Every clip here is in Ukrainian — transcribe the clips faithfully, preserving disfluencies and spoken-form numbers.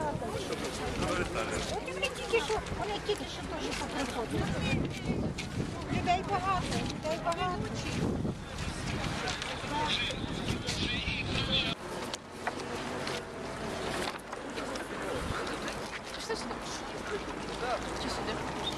Вони тільки що, вони тільки що теж поприходили. Людей багато, людей багато. Пішли сюди. Чи сюди?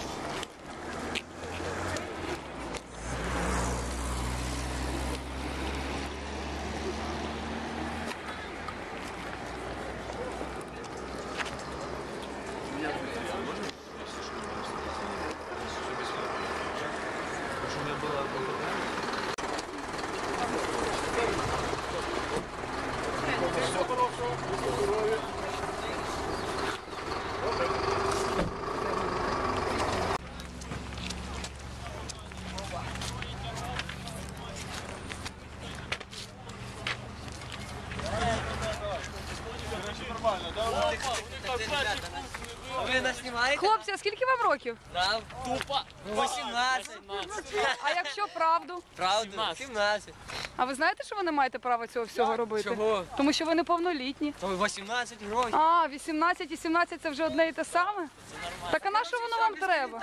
Ви нас знімаєте? Хлопці, а скільки вам років? Нам тупо вісімнадцять. А якщо правду? Правда? сімнадцять. А ви знаєте, що ви не маєте права цього всього робити? Чого? Тому що ви неповнолітні. То ви вісімнадцять років. А, вісімнадцять і сімнадцять це вже одне і те саме? Так а на що воно вам треба?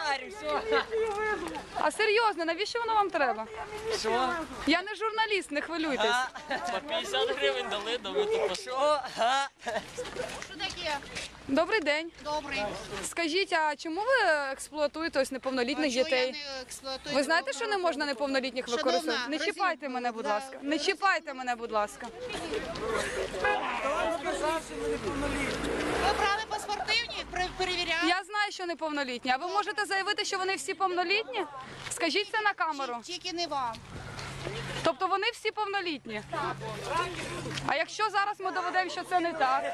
А серйозно, навіщо воно вам треба? Що? Я не журналіст, не хвилюйтесь. По п'ятдесят гривень дали, да ви тут Що? Га? Що таке? Добрий день. Добрий. Скажіть, а чому ви експлуатуєте ось неповнолітніх дітей? Ви знаєте, що не можна неповнолітніх використовувати? Не чіпайте мене, будь ласка. Не чіпайте мене, будь ласка. Ви брали паспортивні, перевіряли? Я знаю, що неповнолітні. А ви можете заявити, що вони всі повнолітні? Скажіть це на камеру. Тільки не вам. Тобто вони всі повнолітні? А якщо зараз ми доведемо, що це не так?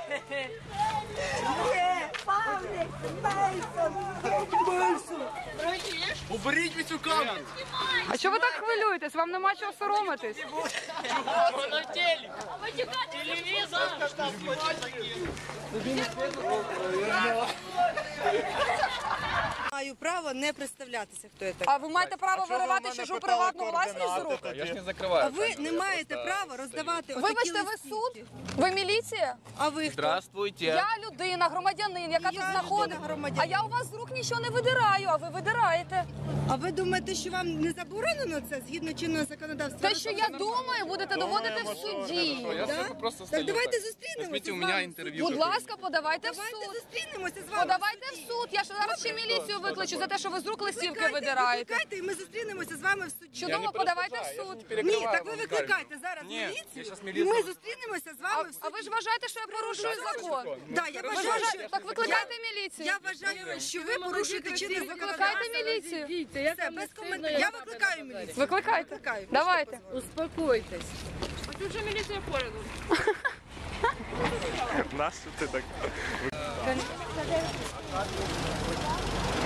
уберіть від цю камеру. А що ви так хвилюєтесь? Вам нема чого соромитись? Вона в телі. Телевізор. Маю право не представлятися, хто я так. А ви маєте право виривати чужу приватну власність з рук? Я ж не А закриваю. ви не маєте права роздавати отакі Вибачте, ви листівки. суд? Ви міліція? А ви хто? Здравствуйте. Я людина, громадянин, яка Я тут людина, знаходиться. громадянин. А я у вас з рук нічого не видираю, а ви видираєте. А ви думаєте, що вам не заборонено це згідно чинного законодавства? Те, що я думаю, будете доводити в суді. Я Да? собі просто Так стою. давайте так. зустрінемося. Візьміть у з мене вами. інтерв'ю. Будь ласка, подавайте в Давайте суд. зустрінемося з вами. Подавайте в суд. Я ж зараз ще міліцію викличу за те, що ви з рук листівки Викликайте, видираєте. викликайте, і ми зустрінемося з вами в суді. Чудово, подавайте в суд. Ні, так ви викликайте зараз Ні, я міліцію, щас і міліцію. ми зустрінемося з А, вами в суді. а ви ж вважаєте, що я порушую закон? Да, я Ви ж вважаю, вважаєте, що... так викликайте міліцію. Я вважаю, що ви порушуєте чинне законодавство. Викликайте міліцію. Все, без коментарів. Я викликаю міліцію. Викликайте. Викликаю. Давайте. Успокойтесь. Тут же міліція поряду. Нащо ти так?